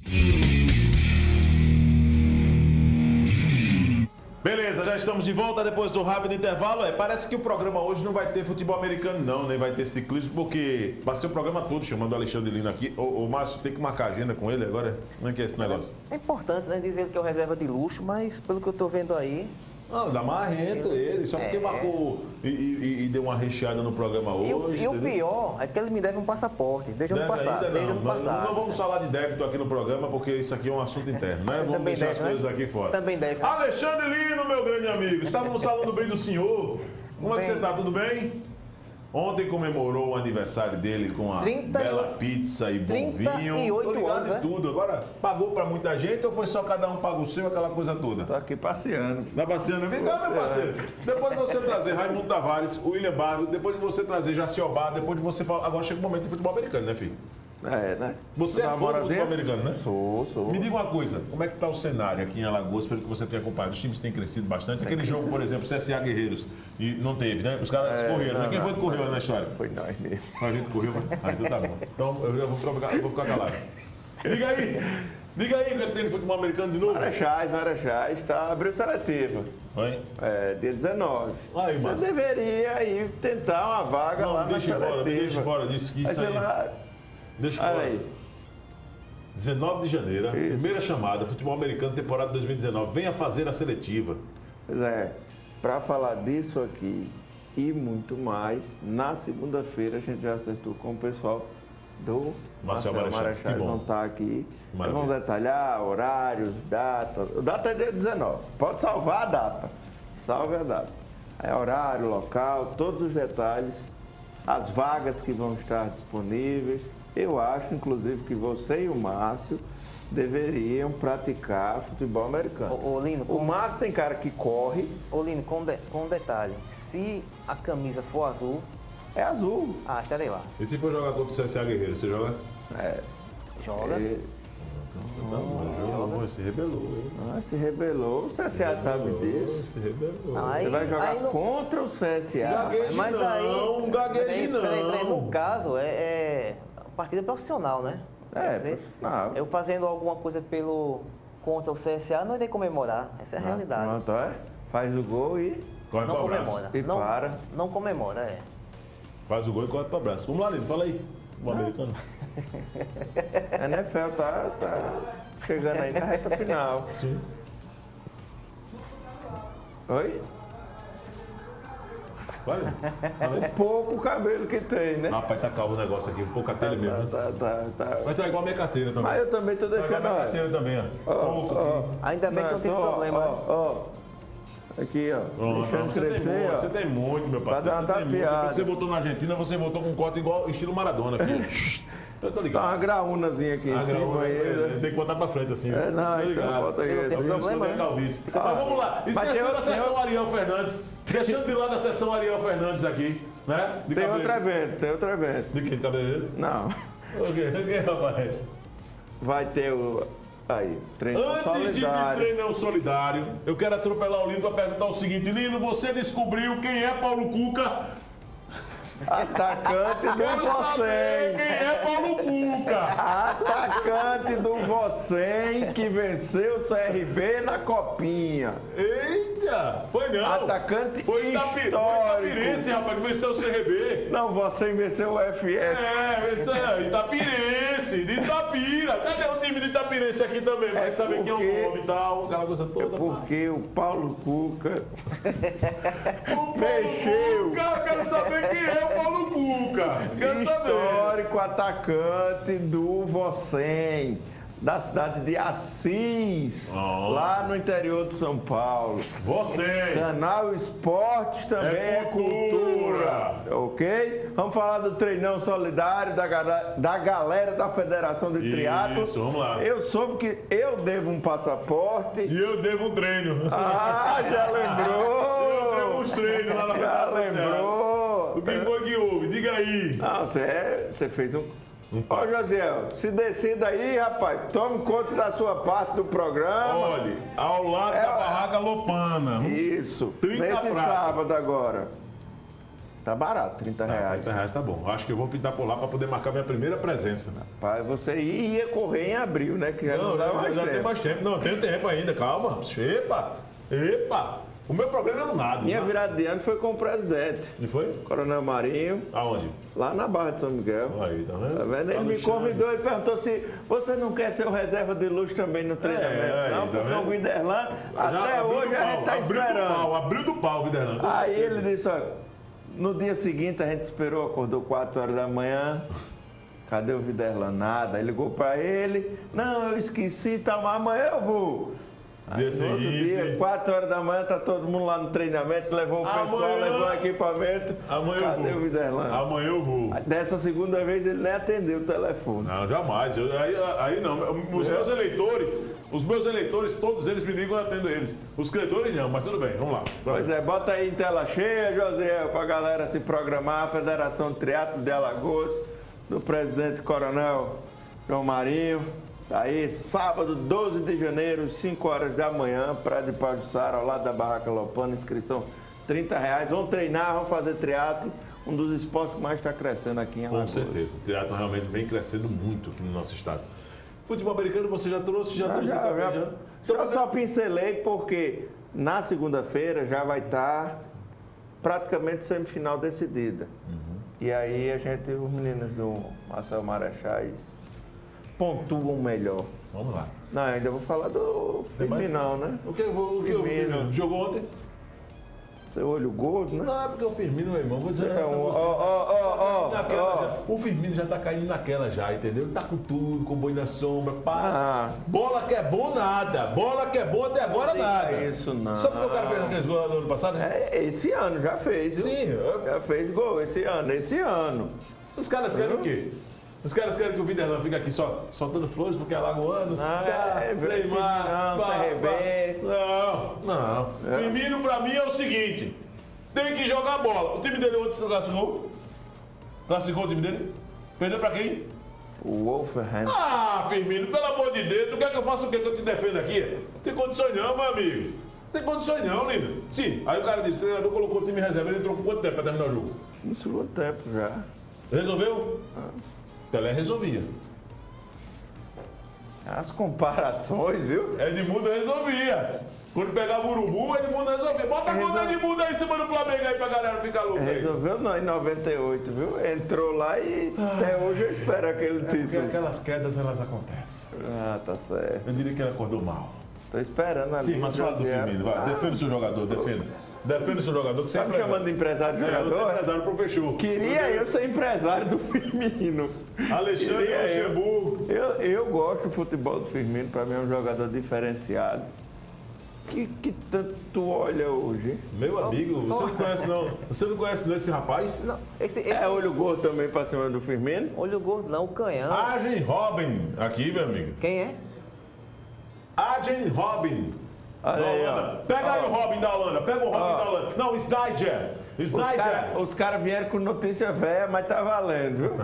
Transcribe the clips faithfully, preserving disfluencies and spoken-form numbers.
Beleza, já estamos de volta depois do rápido intervalo. É, parece que o programa hoje não vai ter futebol americano não, nem vai ter ciclismo, porque passei o programa todo chamando o Alexandre Lino aqui. Ô, ô Márcio, tem que marcar agenda com ele agora? Como é que é esse negócio? É importante, né, dizer que é o reserva de luxo, mas pelo que eu tô vendo aí... Não, dá marrento ele, só porque é. marcou e, e, e deu uma recheada no programa hoje. E, e o pior é que ele me deve um passaporte, desde o ano passado. Desde não, ano passado. Não, não vamos falar de débito aqui no programa, porque isso aqui é um assunto interno, né? Vamos deixar deve, as coisas né? aqui fora. Também deve. Né? Alexandre Lino, meu grande amigo, estávamos falando bem do senhor. Como bem. é que você está? Tudo bem? Ontem comemorou o aniversário dele com a trinta bela pizza e bom vinho. trinta e oito anos, de tudo. Agora, pagou pra muita gente ou foi só cada um paga o seu, aquela coisa toda? Tô aqui passeando. Tá passeando? Vem cá, meu parceiro. Depois de você trazer Raimundo Tavares, o William Barro, depois de você trazer Jaciobá, depois de você falar... Agora chega o momento do futebol americano, né, filho? É, né? Você é fã do futebol americano, né? Sou, sou. Me diga uma coisa, como é que tá o cenário aqui em Alagoas, pelo que você tem acompanhado? Os times têm crescido bastante. Tem Aquele crescido. jogo, por exemplo, C S A Guerreiros, e não teve, né? Os caras é, correram, né? Quem foi que correu na história? Foi nós mesmo. A gente correu, ah, então tá bom. Então eu já vou ficar, eu vou ficar calado. Diga aí, diga aí o que é que tem no futebol americano de novo? Marechais, Marechais, tá abriu seletiva. Oi? É, dia dezenove. Aí, você Márcio. deveria ir tentar uma vaga não, lá me deixa na fora, seletiva. me deixa fora, disse que isso aí... Lá... Deixa fora. Aí. dezenove de janeiro, Isso. primeira chamada, futebol americano, temporada dois mil e dezenove. Venha fazer a seletiva. Pois é, para falar disso aqui e muito mais, na segunda-feira a gente já acertou com o pessoal do Marcel Marechais. Que bom. Vão estar aqui. Vão detalhar horários, datas. O data é dia dezenove. Pode salvar a data. Salve a data. É horário, local, todos os detalhes, as vagas que vão estar disponíveis. Eu acho, inclusive, que você e o Márcio deveriam praticar futebol americano. Ô, ô, Lino, o Márcio tem cara que corre. Ô, Lino, com, de, com um detalhe. Se a camisa for azul... É azul. Ah, estarei lá. E se for jogar contra o C S A Guerreiro, você joga? É. Joga. É. Então, oh, joga. Se rebelou. Ah, se rebelou. O C S A sabe disso. Se rebelou. Aí, você vai jogar não... contra o C S A. Gagueje mas não, aí, gagueje não. Peraí, peraí, no caso, é... é... partida profissional, né? É, dizer, profissional. Eu fazendo alguma coisa pelo contra o C S A, não irei comemorar. Essa é a não, realidade. Não, então é. Faz o gol e... Corre não para comemora. E não, para. Não comemora, é. Faz o gol e corre para o abraço. Vamos lá, Lino, fala aí. O americano. A N F L tá, tá chegando aí na reta final. Sim. Oi? Vai, um pouco o cabelo que tem, né? Rapaz, tá calmo o negócio aqui, um pouco a telha mesmo. Tá, tá, tá. Mas tá igual a minha carteira também. Mas eu também tô deixando. Tá a minha carteira também, ó. Oh, oh, ainda bem não, que não tem esse problema. Ó, ó. Aqui, ó. Pronto, deixando você crescer, tem muito, ó. Você tem muito, meu parceiro. Pra dar uma tapeada. Você voltou na Argentina, você voltou com um corte igual estilo Maradona, filho. Eu tô ligado. Tá uma graúnazinha aqui em cima aí. É, tem que botar pra frente assim. É, não, então bota aí. Não tem problema, né? Calvície. Ah, mas vamos lá. E se a sessão Ariel Fernandes? Deixando de lado a sessão Ariel Fernandes aqui, né? De tem outro evento, tem outro evento. De quem? Cabeleireiro? Não. O quê? O quê, rapaz? Vai ter o... Aí, treino Antes solidário. de ir treino solidário, eu quero atropelar o Lino para perguntar o seguinte: Lino, você descobriu quem é Paulo Cuca? Atacante do Quero saber Vocém. quem é Paulo Cuca? Atacante do Vocém que venceu o C R B na Copinha. Eita! Foi não. Atacante foi Itapi, histórico. Foi Itapirense, rapaz, que venceu o C R B. Não, Vocém venceu o F F. É, venceu Itapirense, de Itapira. Cadê o time de Itapirense aqui também? Pra gente saber quem é o nome e tal, aquela coisa toda. É porque o Paulo Cuca o mexeu. Cuca, eu quero saber quem é o Paulo Cuca. Quero Histórico saber. atacante do Vocém, da cidade de Assis, oh. lá no interior de São Paulo. Você. Canal Esportes também é, é cultura. cultura. Ok? Vamos falar do treinão solidário da, da galera da Federação de Triatlo. Isso, vamos lá. Eu soube que eu devo um passaporte. E eu devo um treino. Ah, já lembrou. Eu devo uns treinos lá na Já Federação. lembrou. O que foi que houve? Diga aí. Não, você, você fez um... Ó, Josiel, se decida aí, rapaz. Tome conta da sua parte do programa. Olha, ao lado é, da barraca Lopana. Isso. trinta Nesse prata. sábado agora. Tá barato, trinta reais. Ah, trinta reais tá bom. Acho que eu vou pintar por lá para poder marcar minha primeira presença. Rapaz, você ia correr em abril, né? Que já não, não dá mais já tempo. tem mais tempo. Não, tem tempo ainda, calma. Epa! Epa! O meu problema é o nada. Minha né? virada de ano foi com o presidente. E foi? Coronel Marinho. Aonde? Lá na Barra de São Miguel. Aí, tá vendo? Tá vendo? Ele me convidou e perguntou se você não quer ser o reserva de luxo também no treinamento. É, aí, não, tá porque vendo? o Viderlan, até hoje a gente tá abriu esperando. do pau, abriu do pau, Viderlan. com Aí certeza. ele disse, olha, no dia seguinte a gente esperou, acordou quatro horas da manhã. Cadê o Viderlan? Nada. Aí ligou pra ele. Não, eu esqueci e tal, mas amanhã eu vou. Aí, Dia no outro seguinte. dia, quatro horas da manhã, tá todo mundo lá no treinamento, levou o pessoal, Amanhã- levou o equipamento. Amanhã Cadê eu vou. o Viderlan? Amanhã eu vou. Dessa segunda vez ele nem atendeu o telefone. Não, jamais. Eu- aí, aí não. Os meus eleitores, os meus eleitores, todos eles me ligam e eu atendo eles. Os credores não, mas tudo bem, vamos lá. Vai. Pois é, bota aí em tela cheia, José, pra galera se programar, a Federação de Triatlo de Alagoas, do presidente Coronel João Marinho. Tá aí, sábado, doze de janeiro, cinco horas da manhã, Praia de Pajuçara, ao lado da Barraca Lopana, inscrição trinta reais. Vamos treinar, vamos fazer triatlo, um dos esportes que mais está crescendo aqui em Alagoas. Com certeza. O teatro realmente vem crescendo muito aqui no nosso estado. Futebol americano você já trouxe? Já, Já, trouxe já, também, já. já? Então, eu só pincelei porque na segunda-feira já vai estar praticamente semifinal decidida. Uhum. E aí a gente, os meninos do Marcelo Marechais pontuam melhor. Vamos lá. Não, ainda vou falar do Tem mais? Firminão, né? O que, eu vou- o que eu vi? Firmino. Jogou ontem? Seu olho gordo, né? Não, é porque o Firmino, meu irmão, vou dizer É, essa ó, você. ó, ó, ó, Naquela ó. já. O Firmino já tá caindo naquela já, entendeu? Ele tá com tudo, com boi na sombra, pá. Ah. Bola que é bom, nada. Bola que é bom, até agora Não nada. diga isso, não. Sabe o que o cara fez naqueles gols no ano passado? É, esse ano já fez, viu? Sim, eu- Já fez gol esse ano, esse ano. Os caras querem o quê? Os caras querem que o Viderlan fique aqui só soltando flores porque é alagoano. Ah, Tá, é, Neymar, não, pá, C R B. pá. Não, não. É. Firmino pra mim é o seguinte: tem que jogar bola. O time dele ontem se classificou? Classificou o time dele? Perdeu pra quem? O Wolverhampton. Ah, Firmino, pelo amor de Deus, tu quer que eu faça o quê que eu te defendo aqui? Não tem condições não, meu amigo. Não tem condições não, Lino. Sim, aí o cara disse, o treinador colocou o time em reserva, ele entrou com quanto tempo pra terminar o jogo? No segundo tempo já. Resolveu? Pelé resolvia. As comparações, viu? Edmundo resolvia. Quando pegava o urubu, Edmundo resolvia. Bota a mão do Edmundo aí em cima do Flamengo aí pra galera ficar louca aí. Resolveu não, em noventa e oito, viu? Entrou lá e até hoje eu espero aquele Porque título. aquelas quedas, elas acontecem. Ah, tá certo. Eu diria que ele acordou mal. Tô esperando a Sim, minha mas fala do José. Firmino, vai. Ah, Defenda o seu jogador, defenda. Defenda o seu jogador que você Tá me chamando de empresário de É, você é jogador? empresário pro fechou. Queria eu ser empresário do Firmino. Alexandre Queria eu. Luxemburgo. Eu, eu gosto do futebol do Firmino, para mim é um jogador diferenciado. Que, que tanto tu olha hoje? Meu amigo, só- você não conhece não. Você não conhece não esse rapaz? Não, esse, esse É olho gordo também pra cima do Firmino? olho gordo não, o canhão. Arjen Robben, aqui, meu amigo. Quem é? Arjen Robben. Olha da aí, Holanda. ó. Pega aí Ó. o Robin da Holanda. Pega o Robin Ó. da Holanda. Não, Snyder. Os Snyder. caras cara vieram com notícia velha, mas tá valendo, viu?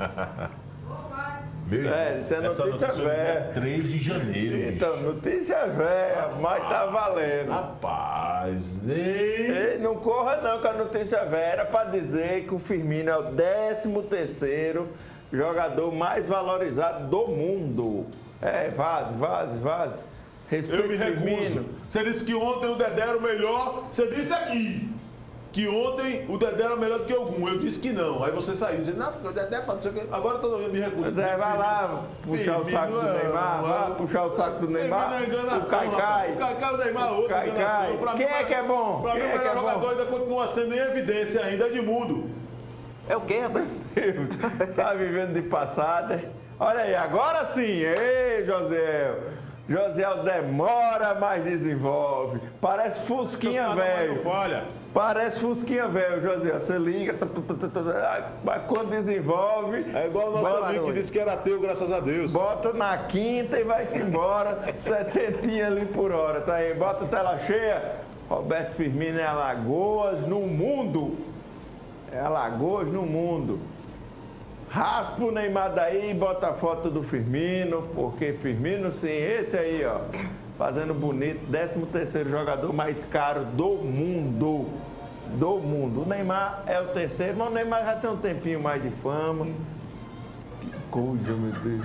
Meu É, irmão, isso é essa notícia é velha. dia três de janeiro. bicho. Então, notícia velha, mas tá valendo. Rapaz, nem. Ei, não corra não com a notícia velha. Era pra dizer que o Firmino é o décimo terceiro jogador mais valorizado do mundo. É, vaze, vaze, vaze. Respeito Eu me recuso. Firmino. Você disse que ontem o Dedé era o melhor. Você disse aqui que ontem o Dedé era melhor do que algum. Eu disse que não. Aí você saiu dizendo, não, porque o Dedé pode ser o quê. Agora eu tô eu me recuso. Mas é, vai lá puxar o saco do Firmino é- Neymar, vai puxar o saco do Neymar. Firmino é enganação, O Caicai. rapaz. O Caicai, o Neymar, outro Caicai. enganação. Pra Quem mim, é que é bom? Pra Quem mim, é o que é melhor bom? jogador ainda continua sendo em evidência ainda, Edmundo. É o quê, rapaz? Tá vivendo de passada. Olha aí, agora sim. Ei, José. José Demora, mas desenvolve. Parece Fusquinha Seus padrões velho. não falha. Parece Fusquinha velho, José. Você liga, mas quando desenvolve. É igual o nosso bota- amigo que disse que era ateu, graças a Deus. Bota na quinta e vai-se embora. Setentinha ali por hora. Tá aí, bota a tela cheia. Roberto Firmino é Alagoas no mundo. É Alagoas no mundo. Raspa o Neymar daí e bota a foto do Firmino, porque Firmino, sim, esse aí, ó, fazendo bonito, décimo terceiro jogador mais caro do mundo. do mundo. O Neymar é o terceiro, mas o Neymar já tem um tempinho mais de fama. Que coisa, meu Deus.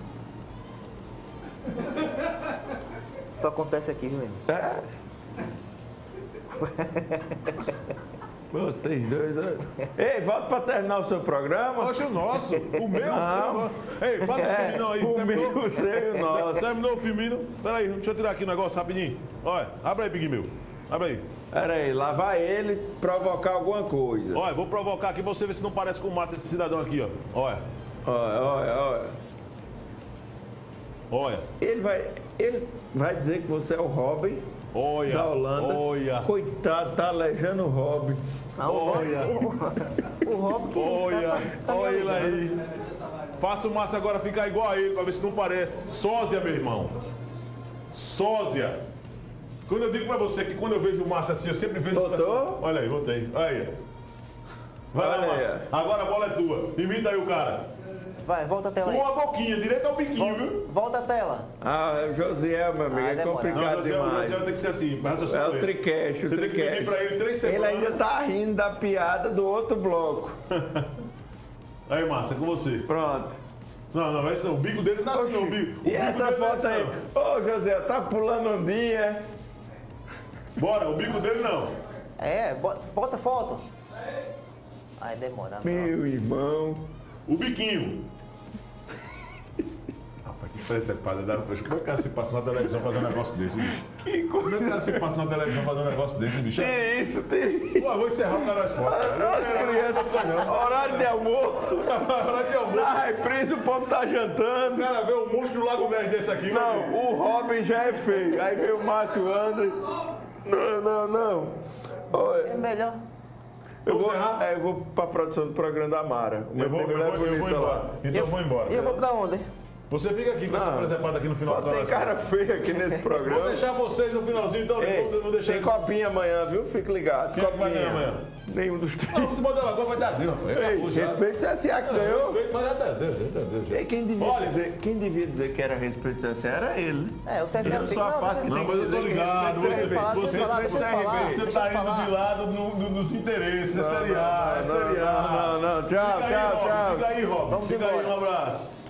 Só acontece aqui, menino. É. Vocês dois. Ei, volta para terminar o seu programa. Oxe, o nosso. O meu, Não. o seu. Ei, fala do É, Firmino aí. o Terminou? meu, o seu e o nosso. Terminou o Firmino? Peraí, deixa eu tirar aqui o negócio rapidinho. Olha, abre aí, Big Meu. Abre aí. Pera aí, lá vai ele provocar alguma coisa. Olha, vou provocar aqui pra você ver se não parece com o Márcio, esse cidadão aqui, ó. Olha. Olha, olha, olha. Olha. Ele vai, ele vai dizer que você é o Robin Olha. da Holanda. Olha. Coitado, tá aleijando o Robin. Ah, o Olha. Rob, o, o Rob que Olha. tá, tá Olha ele viajando. aí. Faça o Márcio agora ficar igual a ele, pra ver se não parece. Sósia, meu irmão. Sósia. Quando eu digo pra você que quando eu vejo o Márcio assim, eu sempre vejo... as Botou? pessoas- Olha aí, botei. Aí. Vai lá, Olha aí. Márcio. Agora a bola é tua. Imita aí o cara. Vai, volta a tela Com aí. a boquinha, direito ao biquinho, viu? Volta a tela. Ah, é o Josiel, meu amigo, Ah, é demora. complicado Não, José, o demais. José tem que ser assim. raciocínio É com o ele. triquete, o Você tem que triquete. pedir pra ele três Ele semanas. ainda tá rindo da piada do outro bloco. Aí, Márcio, é com você. Pronto. Não, não, esse não. O bico dele não dá assim, não. O bico, o E bico essa dele não é foto assim, aí? não. Ô, José, tá pulando um dia. Bora, o bico dele não. É, bo- bota foto. Aí demora. Meu irmão. O biquinho. Rapaz, que presepada. Como é que o cara se passa na televisão fazendo um negócio desse, bicho? Que Como coisa. é que o cara se passa na televisão fazendo um negócio desse, bicho? Tem isso, tem. Pô, eu vou encerrar o canal Esporte, cara. Eu As não quero crianças, isso, não. horário de almoço. Hora de almoço. Na reprise o povo tá O jantando. cara vê um monstro do Lago Nerd desse aqui. Não, meu amigo. o Robin já é feio. Aí vem o Márcio André. Não, não, não. Olha, É melhor. eu vou, Vamos encerrar? é, eu vou pra produção do programa da Mara. Eu vou, eu vou, eu vou bonita embora. lá. Então eu vou embora. E eu vou pra onde? Você fica aqui com essa Não, presepada aqui no final Só do tem canal. cara feia aqui nesse Vou programa. deixar vocês no finalzinho, então. Ei, Não vou deixar tem eles- copinha amanhã, viu? Fique ligado. Quem é que vai Copinha. ganhar amanhã? Nenhum dos três. Não, se botar agora vai dar Deus, rapaz. Ei, Acabou já. respeito o C S A que ganhou. Respeito, mas já dá Deus, já dá Deus. já. Ei, quem, devia Olha. dizer, quem devia dizer que era respeito do C S A era ele. É, o C S A Eu tem sou a parte que Não, tem mas eu tô dizer que ligado. respeito Você, do C R B. falar, você, deixa eu falar, você, deixa eu falar, você deixa tá eu indo falar. de lado no- no- dos interesses. É Série A, é não, Série A. não, não, não. Tchau, Fica aí, tchau, Rob, tchau. Fica aí, Rob. Vamos Fica aí, embora. um abraço.